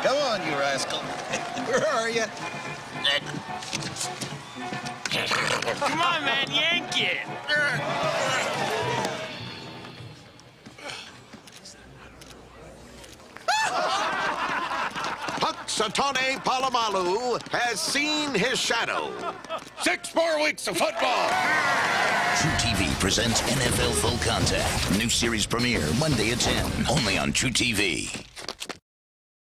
Come on, you rascal. Where are you? Come on, man, yank it. Satane Polamalu has seen his shadow. 6 more weeks of football. True TV presents NFL Full Contact. New series premiere Monday at 10, only on True TV.